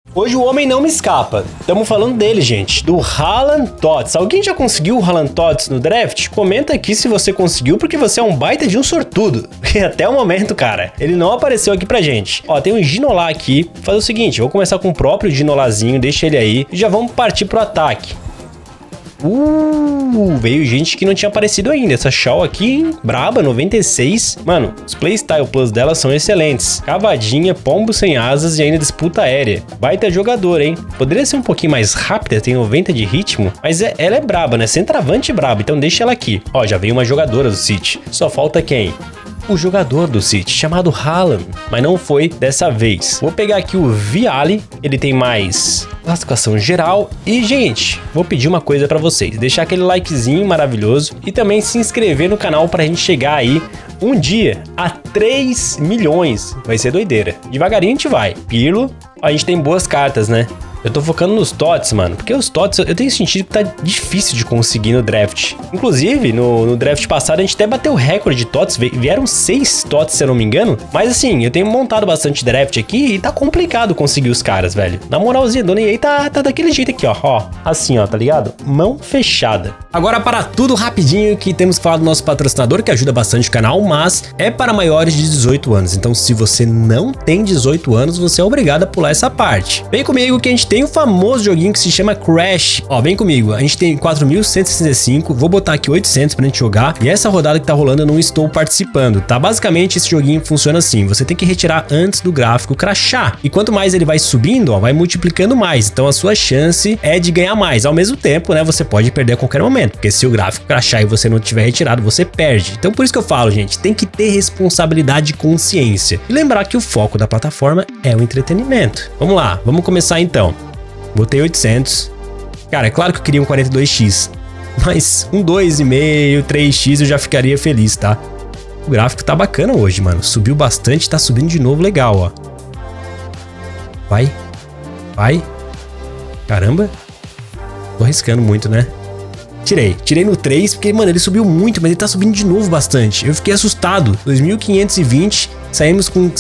Hoje o homem não me escapa. Estamos falando dele, gente. Do Haaland Tots. Alguém já conseguiu o Haaland Tots no draft? Comenta aqui se você conseguiu, porque você é um baita de um sortudo. Porque até o momento, cara, ele não apareceu aqui pra gente. Ó, tem um Ginola aqui. Vou fazer o seguinte, vou começar com o próprio Ginolazinho, deixa ele aí. E já vamos partir pro ataque. Veio gente que não tinha aparecido ainda. Essa Shaw aqui, hein? Braba, 96. Mano, os Playstyle Plus dela são excelentes. Cavadinha, pombo sem asas e ainda disputa aérea. Baita jogador, hein? Poderia ser um pouquinho mais rápida, tem 90 de ritmo, mas ela é braba, né? Centroavante braba, então deixa ela aqui. Ó, já veio uma jogadora do City. Só falta quem? O jogador do City, chamado Haaland, mas não foi dessa vez. Vou pegar aqui o Vialli, ele tem mais classificação geral. E, gente, vou pedir uma coisa pra vocês, deixar aquele likezinho maravilhoso e também se inscrever no canal pra gente chegar aí um dia a 3 milhões. Vai ser doideira. Devagarinho a gente vai. Pirlo, ó, a gente tem boas cartas, né? Eu tô focando nos TOTS, mano, porque os TOTS eu tenho sentido que tá difícil de conseguir no draft. Inclusive, no draft passado a gente até bateu o recorde de TOTS, vieram 6 TOTS, se eu não me engano. Mas assim, eu tenho montado bastante draft aqui e tá complicado conseguir os caras, velho. Na moralzinha, Dona EA tá daquele jeito aqui, ó. Assim, ó, tá ligado? Mão fechada. Agora, para tudo rapidinho, que temos que falar do nosso patrocinador, que ajuda bastante o canal, mas é para maiores de 18 anos. Então, se você não tem 18 anos, você é obrigado a pular essa parte. Vem comigo que a gente tem um famoso joguinho que se chama Crash. Ó, vem comigo. A gente tem 4.165. Vou botar aqui 800 pra gente jogar. E essa rodada que tá rolando eu não estou participando, tá? Basicamente, esse joguinho funciona assim. Você tem que retirar antes do gráfico crashar. E quanto mais ele vai subindo, ó, vai multiplicando mais. Então, a sua chance é de ganhar mais. Ao mesmo tempo, né, você pode perder a qualquer momento. Porque se o gráfico crashar e você não tiver retirado, você perde. Então, por isso que eu falo, gente, tem que ter responsabilidade e consciência. E lembrar que o foco da plataforma é o entretenimento. Vamos lá, vamos começar então. Botei 800. Cara, é claro que eu queria um 42x, mas um 2,5, 3x eu já ficaria feliz, tá? O gráfico tá bacana hoje, mano. Subiu bastante, tá subindo de novo legal, ó. Vai. Vai. Caramba. Tô arriscando muito, né? Tirei no 3, porque, mano, ele subiu muito, mas ele tá subindo de novo bastante. Eu fiquei assustado. 2.520, saímos com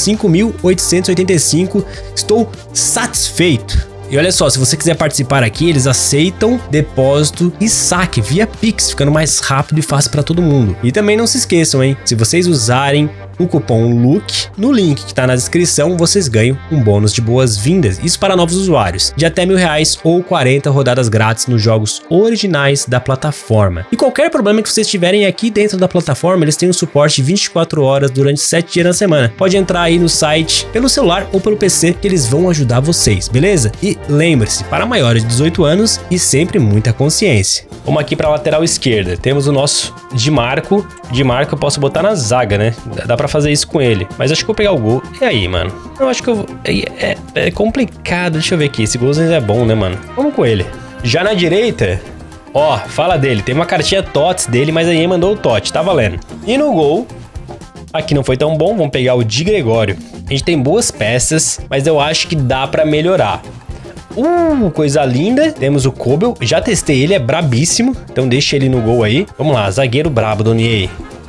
5.885. Estou satisfeito. E olha só, se você quiser participar aqui, eles aceitam depósito e saque via Pix, ficando mais rápido e fácil para todo mundo. E também não se esqueçam, hein? Se vocês usarem o cupom LUK no link que tá na descrição, vocês ganham um bônus de boas-vindas. Isso para novos usuários, de até R$1.000 ou 40 rodadas grátis nos jogos originais da plataforma. E qualquer problema que vocês tiverem aqui dentro da plataforma, eles têm um suporte 24 horas durante 7 dias na semana. Pode entrar aí no site pelo celular ou pelo PC que eles vão ajudar vocês, beleza? E lembre-se, para maiores de 18 anos e sempre muita consciência. Vamos aqui para a lateral esquerda. Temos o nosso Di Marco. Di Marco eu posso botar na zaga, né? Dá pra fazer isso com ele. Mas acho que eu vou pegar o gol. E aí, mano? Eu acho que eu vou... É complicado. Deixa eu ver aqui. Esse golzinho é bom, né, mano? Vamos com ele. Já na direita... Ó, fala dele. Tem uma cartinha TOTS dele, mas aí mandou o TOT. Tá valendo. E no gol... Aqui não foi tão bom. Vamos pegar o Di Gregório. A gente tem boas peças, mas eu acho que dá pra melhorar. Coisa linda. Temos o Kobel. Já testei ele, é brabíssimo. Então deixa ele no gol aí. Vamos lá, zagueiro brabo, Dona EA.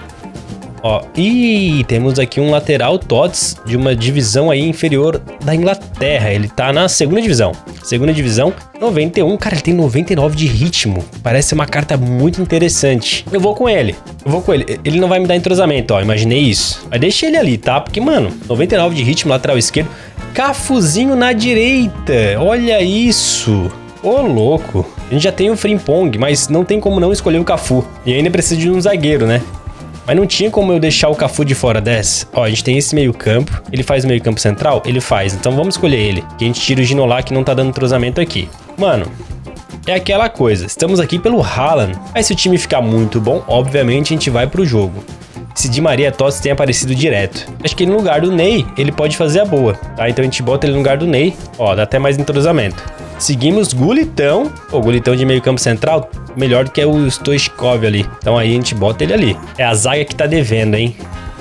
Ó, e temos aqui um lateral TOTS de uma divisão aí inferior da Inglaterra. Ele tá na segunda divisão. Segunda divisão, 91. Cara, ele tem 99 de ritmo. Parece uma carta muito interessante. Eu vou com ele. Ele não vai me dar entrosamento, ó. Imaginei isso. Mas deixa ele ali, tá? Porque, mano, 99 de ritmo, lateral esquerdo. Cafuzinho na direita. Olha isso. Ô, louco. A gente já tem o Frimpong, mas não tem como não escolher o Cafu. E ainda precisa de um zagueiro, né? Mas não tinha como eu deixar o Cafu de fora dessa. Ó, a gente tem esse meio campo. Ele faz o meio campo central? Ele faz. Então vamos escolher ele. Que a gente tira o Ginola que não tá dando entrosamento aqui. Mano, é aquela coisa. Estamos aqui pelo Haaland. Mas se o time ficar muito bom, obviamente a gente vai pro jogo. Se Di Maria TOTS tem aparecido direto. Acho que no lugar do Ney, ele pode fazer a boa, tá? Então a gente bota ele no lugar do Ney. Ó, dá até mais entrosamento. Seguimos Gulitão. O Gulitão de meio campo central, melhor do que o Stoichkov ali. Então aí a gente bota ele ali. É a zaga que tá devendo, hein?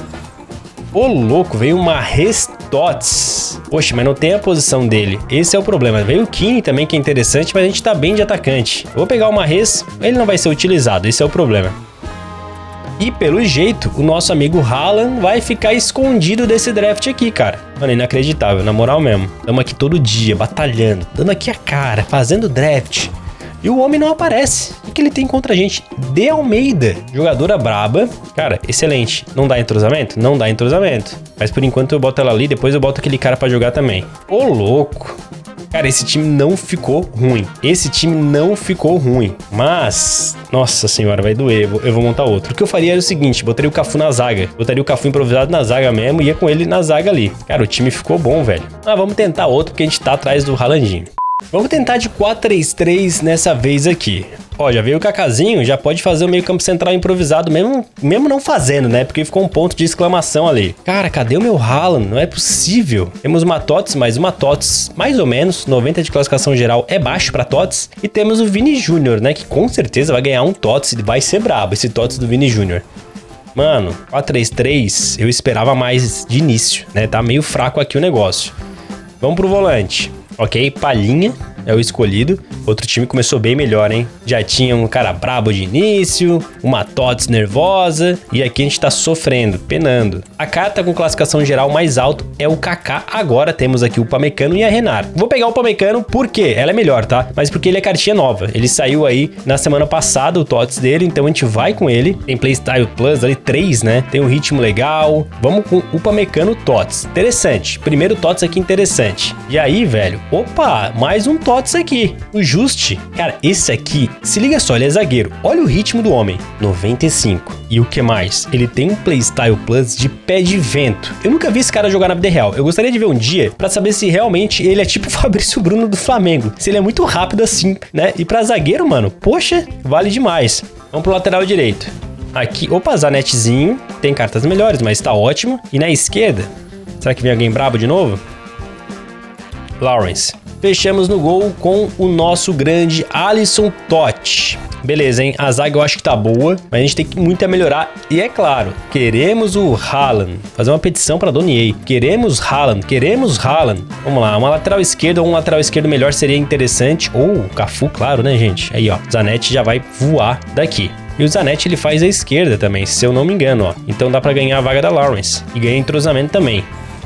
Ô, louco, veio uma TOTS. Poxa, mas não tem a posição dele. Esse é o problema. Veio o Kini também, que é interessante, mas a gente tá bem de atacante. Eu vou pegar o Mahrez, ele não vai ser utilizado. Esse é o problema. E pelo jeito, o nosso amigo Haaland vai ficar escondido desse draft aqui, cara. Mano, inacreditável, na moral mesmo. Tamo aqui todo dia, batalhando, dando aqui a cara, fazendo draft. E o homem não aparece. O que ele tem contra a gente? De Almeida, jogadora braba. Cara, excelente. Não dá entrosamento? Não dá entrosamento. Mas por enquanto eu boto ela ali, depois eu boto aquele cara pra jogar também. Ô, louco. Cara, esse time não ficou ruim. Esse time não ficou ruim. Mas, nossa senhora, vai doer. Eu vou montar outro. O que eu faria era o seguinte, botaria o Cafu na zaga. Botaria o Cafu improvisado na zaga mesmo e ia com ele na zaga ali. Cara, o time ficou bom, velho. Ah, vamos tentar outro porque a gente tá atrás do Haalandinho. Vamos tentar de 4-3-3 nessa vez aqui. Ó, já veio o Kakázinho, já pode fazer o meio campo central improvisado, mesmo não fazendo, né? Porque ficou um ponto de exclamação ali. Cara, cadê o meu Haaland? Não é possível. Temos uma TOTS, mas uma TOTS mais ou menos, 90 de classificação geral é baixo pra TOTS. E temos o Vini Júnior, né? Que com certeza vai ganhar um TOTS e vai ser brabo esse TOTS do Vini Júnior. Mano, 4-3-3 eu esperava mais de início, né? Tá meio fraco aqui o negócio. Vamos pro volante. Ok, Palhinha é o escolhido. Outro time começou bem melhor, hein? Já tinha um cara brabo de início, uma TOTS nervosa, e aqui a gente tá sofrendo, penando. A carta com classificação geral mais alto é o Kaká. Agora temos aqui o Upamecano e a Renard. Vou pegar o Upamecano porque ela é melhor, tá? Mas porque ele é cartinha nova. Ele saiu aí na semana passada, o TOTS dele, então a gente vai com ele. Tem Playstyle Plus ali, 3, né? Tem um ritmo legal. Vamos com o Upamecano TOTS. Interessante. Primeiro TOTS aqui interessante. E aí, velho, opa, mais um TOTS aqui. O Juste. Cara, esse aqui, se liga só, ele é zagueiro. Olha o ritmo do homem. 95. E o que mais? Ele tem um Playstyle Plus de pé de vento. Eu nunca vi esse cara jogar na vida real. Eu gostaria de ver um dia pra saber se realmente ele é tipo o Fabrício Bruno do Flamengo. Se ele é muito rápido assim, né? E pra zagueiro, mano, poxa, vale demais. Vamos pro lateral direito. Aqui, opa, Zanettezinho. Tem cartas melhores, mas tá ótimo. E na esquerda, será que vem alguém brabo de novo? Lawrence. Fechamos no gol com o nosso grande Alisson Totti. Beleza, hein? A zaga eu acho que tá boa, mas a gente tem muito a melhorar. E é claro, queremos o Haaland. Fazer uma petição pra Donier. Queremos Haaland, queremos Haaland. Vamos lá, uma lateral esquerda ou um lateral esquerdo melhor seria interessante. Ou o Cafu, claro, né, gente? Aí, ó, Zanetti já vai voar daqui. E o Zanetti, ele faz a esquerda também, se eu não me engano, ó. Então dá pra ganhar a vaga da Lawrence. E ganha entrosamento também.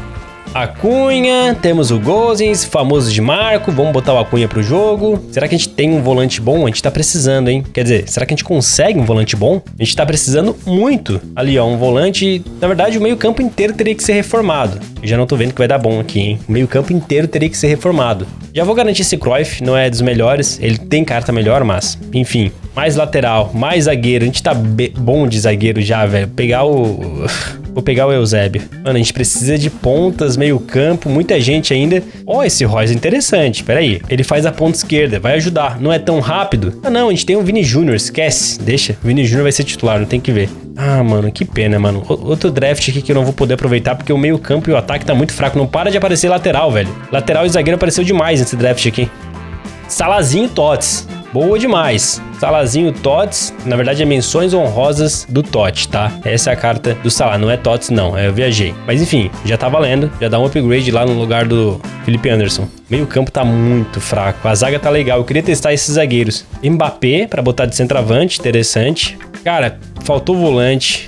Acunha, temos o Gosens, famoso de Marco, vamos botar o Acunha pro jogo. Será que a gente tem um volante bom? A gente tá precisando, hein? Quer dizer, será que a gente consegue um volante bom? A gente tá precisando muito. Ali, ó, um volante... Na verdade, o meio campo inteiro teria que ser reformado. Eu já não tô vendo que vai dar bom aqui, hein? O meio campo inteiro teria que ser reformado. Já vou garantir esse Cruyff, não é dos melhores. Ele tem carta melhor, mas... Enfim, mais lateral, mais zagueiro. A gente tá bom de zagueiro já, velho. Vou pegar o Eusébio. Mano, a gente precisa de pontas, meio campo, muita gente ainda. Ó, esse Royce é interessante, peraí. Ele faz a ponta esquerda, vai ajudar. Não é tão rápido? Ah, não, a gente tem o Vini Júnior, esquece. Deixa, o Vini Júnior vai ser titular, não tem que ver. Ah, mano, que pena, mano. Outro draft aqui que eu não vou poder aproveitar porque o meio campo e o ataque tá muito fraco. Não para de aparecer lateral, velho. Lateral e zagueiro apareceu demais nesse draft aqui. Salazinho Tots. Boa demais. Salazinho Tots, na verdade é menções honrosas do Totti, tá? Essa é a carta do Salah, não é Tots não, eu viajei. Mas enfim, já tá valendo, já dá um upgrade lá no lugar do Felipe Anderson. Meio campo tá muito fraco, a zaga tá legal, eu queria testar esses zagueiros. Mbappé pra botar de centroavante, interessante. Cara, faltou volante.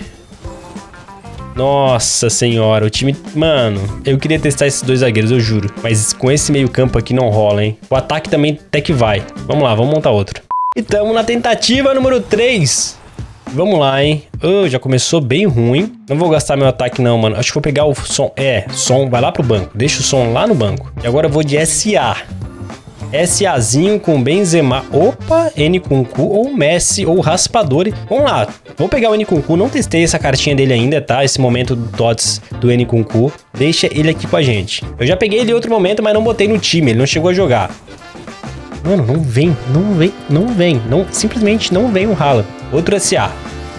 Nossa senhora, o time... Mano, eu queria testar esses dois zagueiros, eu juro. Mas com esse meio campo aqui não rola, hein? O ataque também até que vai. Vamos lá, vamos montar outro. E tamo na tentativa número 3. Vamos lá, hein? Oh, já começou bem ruim. Não vou gastar meu ataque não, mano. Acho que vou pegar o som. Som, vai lá pro banco. Deixa o som lá no banco. E agora eu vou de SA. SAzinho com Benzema. Opa, Nkunku ou Messi ou Raspadori. Vamos lá. Vou pegar o Nkunku. Não testei essa cartinha dele ainda, tá? Esse momento do TOTS do Nkunku. Deixa ele aqui com a gente. Eu já peguei ele em outro momento, mas não botei no time. Ele não chegou a jogar. Mano, não vem. Simplesmente não vem o Haaland. Outro SA.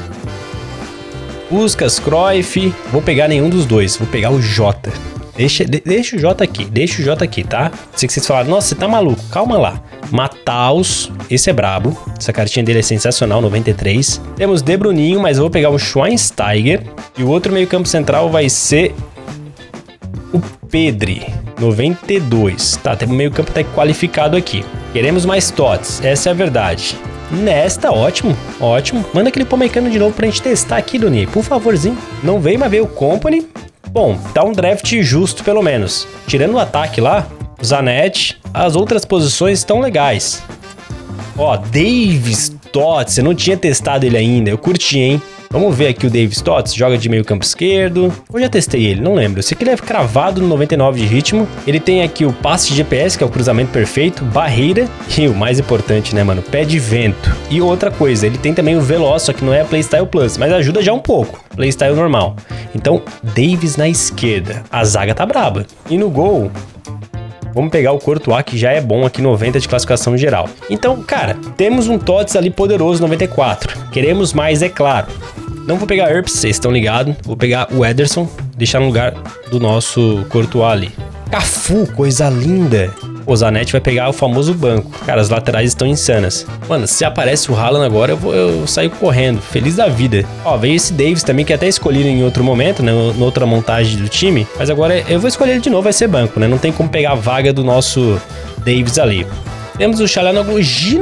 Puskas, Cruyff. Vou pegar nenhum dos dois. Vou pegar o Jota. Deixa o Jota aqui, tá? Sei que vocês falaram, nossa, você tá maluco, calma lá. Mataus, esse é brabo. Essa cartinha dele é sensacional, 93. Temos De Bruninho, mas eu vou pegar o Schweinsteiger. E o outro meio campo central vai ser o Pedri, 92. Tá, tem o meio campo tá qualificado aqui. Queremos mais TOTS, essa é a verdade. Nesta, ótimo, ótimo. Manda aquele Upamecano de novo pra gente testar aqui, Doni, por favorzinho. Não veio, mas veio o Company. Bom, tá um draft justo, pelo menos. Tirando o ataque lá, o Zanetti, as outras posições estão legais. Ó, Davis Tots, eu não tinha testado ele ainda, eu curti, hein? Vamos ver aqui o Davis Tots, joga de meio campo esquerdo. Eu já testei ele, não lembro. Eu sei que ele é cravado no 99 de ritmo. Ele tem aqui o passe de GPS, que é o cruzamento perfeito, barreira e o mais importante, né, mano, pé de vento. E outra coisa, ele tem também o Veloz, só que não é a Playstyle Plus, mas ajuda já um pouco. Playstyle normal. Então, Davis na esquerda. A zaga tá braba. E no gol... Vamos pegar o Courtois, que já é bom aqui, 90 de classificação geral. Então, cara, temos um Tots ali poderoso, 94. Queremos mais, é claro. Não vou pegar Earps, vocês estão ligados. Vou pegar o Ederson, deixar no lugar do nosso Courtois ali. Cafu, coisa linda. O Zanetti vai pegar o famoso banco. Cara, as laterais estão insanas. Mano, se aparece o Haaland agora, eu saio correndo. Feliz da vida. Ó, veio esse Davis também, que até escolhi em outro momento, né? Na outra montagem do time. Mas agora eu vou escolher ele de novo, vai ser banco, né? Não tem como pegar a vaga do nosso Davis ali. Temos o Çalhanoğlu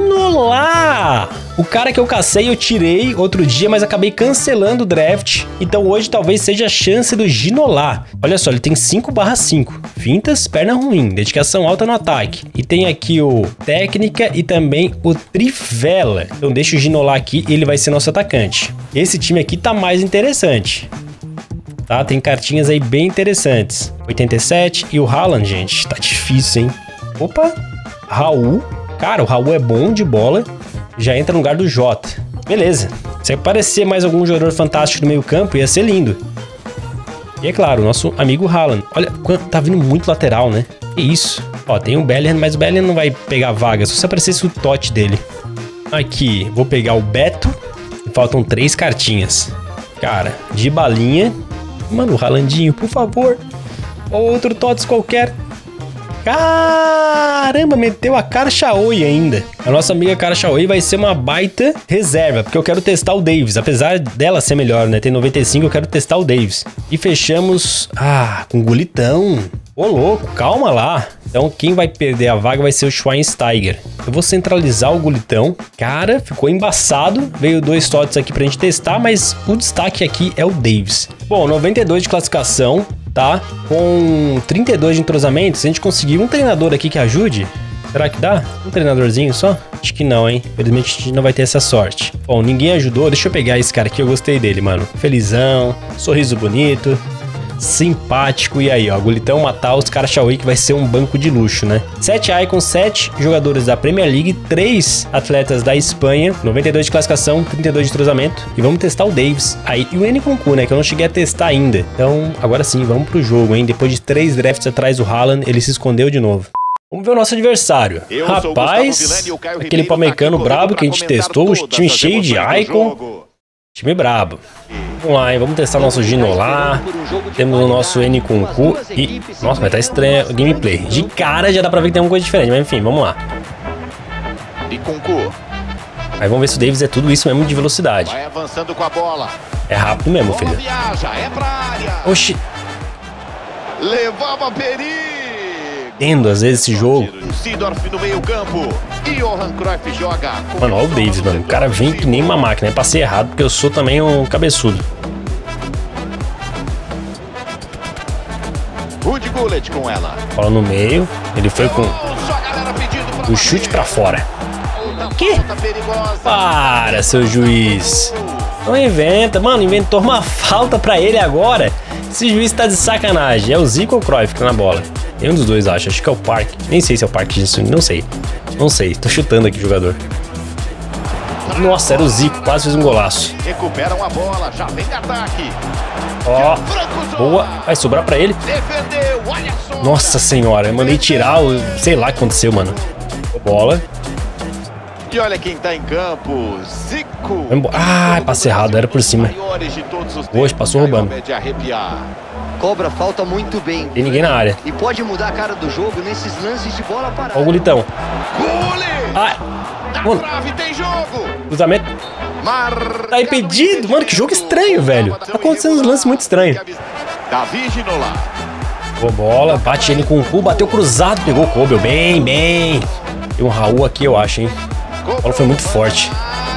Ginola. O cara que eu cacei, eu tirei outro dia, mas acabei cancelando o draft. Então hoje talvez seja a chance do Ginola. Olha só, ele tem 5/5. Fintas, perna ruim, dedicação alta no ataque. E tem aqui o técnica e também o trivela. Então deixa o Ginola aqui e ele vai ser nosso atacante. Esse time aqui tá mais interessante. Tá, tem cartinhas aí bem interessantes. 87 e o Haaland, gente, tá difícil, hein? Opa! Raul, cara, o Raul é bom de bola, já entra no lugar do Jota. Beleza, se aparecer mais algum jogador fantástico no meio campo, ia ser lindo. E é claro, o nosso amigo Haaland. Olha, tá vindo muito lateral, né? Que isso? Ó, tem o Bellingham, mas o Bellingham não vai pegar vaga, só se aparecesse o Totti dele. Aqui, vou pegar o Beto, e faltam 3 cartinhas. Cara, de balinha. Mano, o Haalandinho, por favor. Outro Tots qualquer. Caramba, meteu a Karchaoui ainda. A nossa amiga Karchaoui vai ser uma baita reserva, porque eu quero testar o Davis. Apesar dela ser melhor, né? Tem 95, eu quero testar o Davis. E fechamos... com Gulitão. Ô, louco, calma lá. Então, quem vai perder a vaga vai ser o Schweinsteiger. Eu vou centralizar o Gulitão. Cara, ficou embaçado. Veio 2 Tots aqui pra gente testar, mas o destaque aqui é o Davis. Bom, 92 de classificação. Tá? Com 32 de entrosamento, se a gente conseguir um treinador aqui que ajude, será que dá? Um treinadorzinho só? Acho que não, hein? Infelizmente a gente não vai ter essa sorte. Bom, ninguém ajudou. Deixa eu pegar esse cara aqui, eu gostei dele, mano. Felizão, sorriso bonito, simpático. E aí, ó, Gulitão matar os Karchaoui, que vai ser um banco de luxo, né? 7 icons, 7 jogadores da Premier League, 3 atletas da Espanha, 92 de classificação, 32 de entrosamento. E vamos testar o Davis. Aí, e o Nkunku, né, que eu não cheguei a testar ainda. Então, agora sim, vamos pro jogo, hein? Depois de 3 drafts atrás do Haaland, ele se escondeu de novo. Vamos ver o nosso adversário. Rapaz, aquele Upamecano brabo que a gente testou, o time cheio de icon. Time brabo. Vamos lá, hein? Vamos testar nosso Ginola. Temos o nosso Nkunku e... Nossa, mas tá estranho o gameplay. De cara já dá pra ver que tem alguma coisa diferente, mas enfim, vamos lá. Aí vamos ver se o Davis é tudo isso mesmo de velocidade. Vai avançando com a bola. É rápido mesmo, filho. Oxi. Levava perigo. Tendo às vezes esse jogo. Seedorf no meio campo. E Johan Cruyff joga. Mano, olha o Davis, mano. O cara vem que nem uma máquina. Passei errado porque eu sou também um cabeçudo. Rudy Gullit com ela. Bola no meio. Ele foi com o chute pra fora. Que? Para, seu juiz. Não inventa. Mano, inventou uma falta pra ele agora. Esse juiz tá de sacanagem. É o Zico ou o Cruyff que tá na bola? Tem um dos dois, acho. Acho que é o Park. Nem sei se é o Park. Não sei. Não sei. Tô chutando aqui o jogador. Nossa, era o Zico. Quase fez um golaço. Recuperam a bola. Já vem de ataque. Ó. Boa. Vai sobrar pra ele. Defendeu. Olha só. Nossa senhora. Eu mandei tirar o... Sei lá o que aconteceu, mano. Bola. E olha quem tá em campo. Zico. Ah, passe errado. Era por cima. Hoje passou roubando. Cobra falta muito bem. Tem ninguém na área. E pode mudar a cara do jogo nesses lances de bola parada. Olha o Gulitão. Ai, mano. Tem jogo. Cruzamento. Tá impedido. Mano, que jogo estranho, velho. Tá acontecendo uns lances muito estranhos. Davi Ginola. Boa bola. Bate ele com o cu. Bateu cruzado. Pegou o Kobel. Bem, bem. Tem um Raul aqui, eu acho, hein. A bola foi muito forte.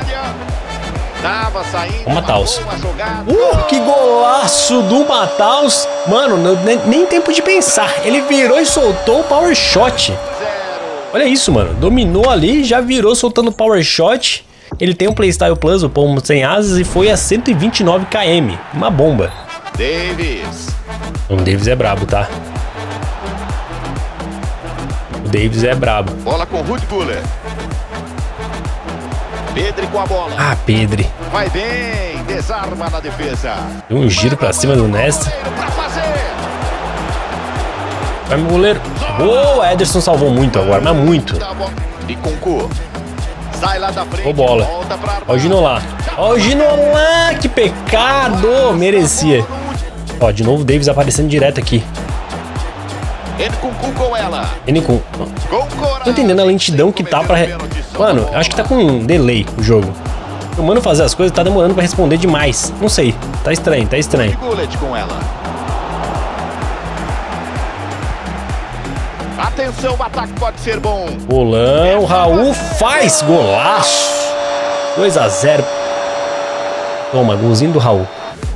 O Matheus. Que golaço do Matheus. Mano, nem tempo de pensar. Ele virou e soltou o power shot. Olha isso, mano. Dominou ali, já virou soltando o power shot. Ele tem um Playstyle Plus, o pombo sem asas, e foi a 129 km. Uma bomba. Davis. O Davis é brabo, tá? O Davis é brabo. Bola com Rudy Guller. Pedri com a bola. Ah, Pedri. Vai bem, desarma na defesa. Deu um giro pra cima do Nesta. Vai, meu goleiro. Boa, Ederson salvou muito agora, mas muito. E Concur. Sai lá da frente. Boa bola. Ó o Ginola. Ó o Ginola, que pecado. Merecia. Ó, de novo o Davis aparecendo direto aqui. Nkunku com ela. Nkunku. Tô entendendo a lentidão que tá pra... Mano, acho que tá com um delay o jogo. O mano fazer as coisas tá demorando pra responder demais. Não sei. Tá estranho, tá estranho. Com ela. Atenção, o ataque pode ser bom. Bolão, Raul faz golaço. 2 a 0. Toma, golzinho do Raul.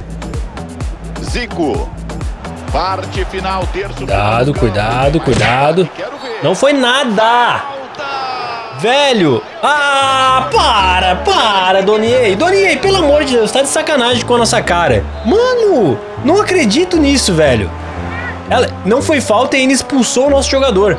Zico. Parte final, terço. Cuidado, cuidado, cuidado. Não foi nada. Velho. Ah, para, Donier. Donier, pelo amor de Deus, tá de sacanagem com a nossa cara. Mano, não acredito nisso, velho. Ela não foi falta e ainda expulsou o nosso jogador.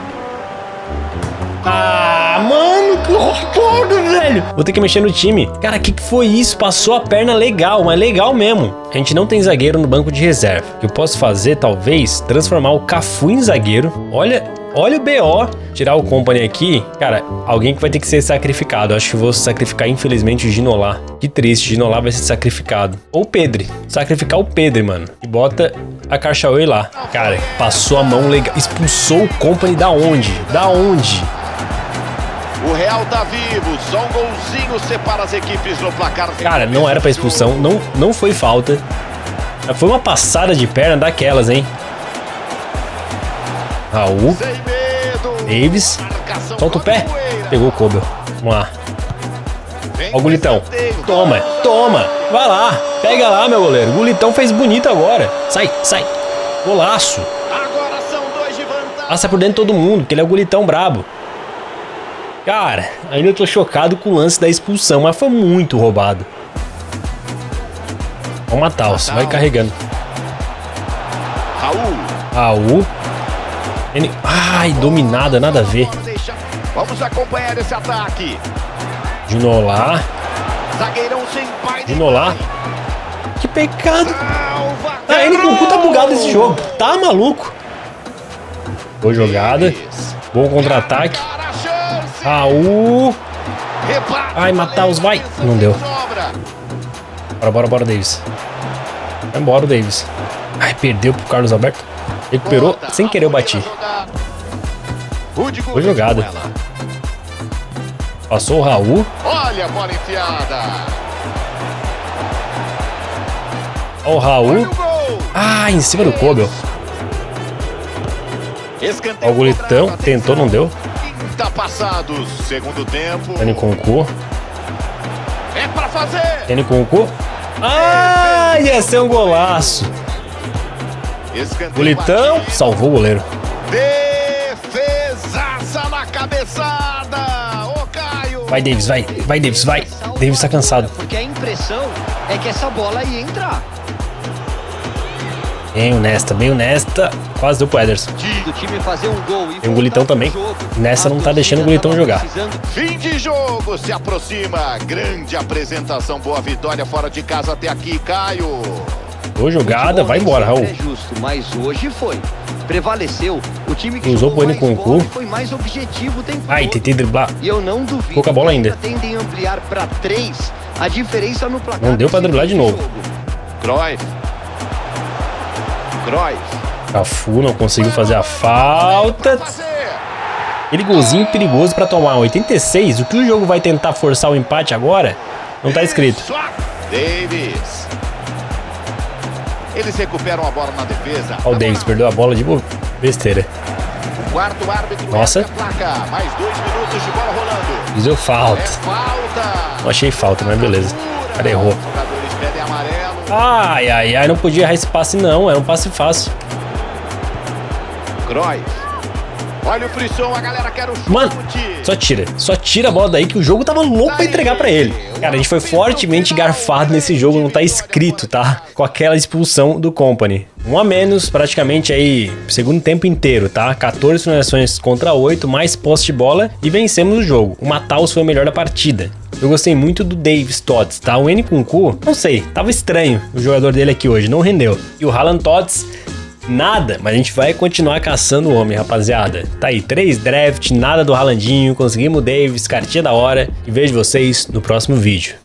Ah, mano, que horror, velho. Vou ter que mexer no time. Cara, o que foi isso? Passou a perna legal, mas legal mesmo. A gente não tem zagueiro no banco de reserva. O que eu posso fazer, talvez, transformar o Cafu em zagueiro. Olha o BO. Tirar o Company aqui. Cara, alguém que vai ter que ser sacrificado. Acho que vou sacrificar, infelizmente, o Ginola. Que triste, o Ginola vai ser sacrificado. Ou o Pedri. Sacrificar o Pedri, mano. E bota a Karchaoui lá. Cara, passou a mão legal. Expulsou o Company da onde? Da onde? O Real tá vivo, só um golzinho separa as equipes no placar. Cara, não era pra expulsão, não foi falta. Foi uma passada de perna daquelas, hein? Raul. Davis. Solta o pé. Pegou o Kobel. Vamos lá. Ó o Gulitão. Toma, toma. Vai lá. Pega lá, meu goleiro. O Gulitão fez bonito agora. Sai, sai. Golaço. Passa por dentro de todo mundo, porque ele é o Gulitão brabo. Cara, ainda tô chocado com o lance da expulsão, mas foi muito roubado. Vamos matar, vai carregando. Raul. Ai, dominada, nada a ver. Vamos acompanhar esse ataque. Ginola. Ginola. Que pecado. A Nkunku tá bugado nesse jogo. Tá maluco. Boa jogada. Bom contra-ataque. Raul. Ai, Matheus, vai. Não deu. Bora, Davis. Vai embora o Davis. Ai, perdeu pro Carlos Alberto. Recuperou. Sem querer eu bati. Boa jogada. Passou o Raul. Olha a bola enfiada. Ó o Raul. Ah, em cima do Kobel. Ó o Gulitão. Tentou, não deu. Tá passado, segundo tempo. Nkunku. É pra fazer. Nkunku. Ah, ia ser um golaço. Gulitão salvou o goleiro. Defesaça na cabeçada. Ô, Caio. Vai, Davis, vai. Vai, Davis, vai. Davis tá cansado. Porque a impressão é que essa bola ia entrar. Bem honesta. Quase deu pro Ederson. Do time fazer um gol e tem um Gulitão também. Nessa não tá deixando o Gulitão jogar. Fim de jogo se aproxima. Grande apresentação, boa vitória fora de casa até aqui, Caio. Boa jogada, vai embora, Raul. É justo, mas hoje foi. Prevaleceu. O time que usou pro Nkunku. Foi mais objetivo o tempo Ai, tentei driblar. E eu não duvido. Ficou com a bola ainda. Tendem a ampliar para 3 a diferença no placar. Não deu pra driblar de novo. Cruyff. Cafu não conseguiu fazer a falta. Aquele golzinho perigoso pra tomar 86. O que o jogo vai tentar forçar o empate agora? Não tá escrito. Davis. Eles recuperam a bola na defesa. Ó, o Davis perdeu a bola de besteira. Quarto árbitro. Nossa. Placa. Mais 2 minutos de bola rolando. Fiz eu falta. Falta. Não achei falta, mas beleza. O cara errou. Os jogadores pedem amarelo. Ai, ai, ai. Não podia errar esse passe, não. Era um passe fácil. Kroos. Olha o frisson, a galera quer o chute. Mano, só tira a bola daí que o jogo tava louco pra entregar pra ele. Cara, a gente foi fortemente garfado nesse jogo, não tá escrito, tá? Com aquela expulsão do Kompany. 1 a menos, praticamente aí, segundo tempo inteiro, tá? 14 finalizações contra 8, mais posse de bola e vencemos o jogo. O Matheus foi o melhor da partida. Eu gostei muito do Davis Tots, tá? O Nkunku, não sei, tava estranho o jogador dele aqui hoje, não rendeu. E o Haaland Tots, nada, mas a gente vai continuar caçando o homem, rapaziada. Tá aí, 3 draft, nada do Haalandinho, conseguimos o Davis, cartinha da hora. E vejo vocês no próximo vídeo.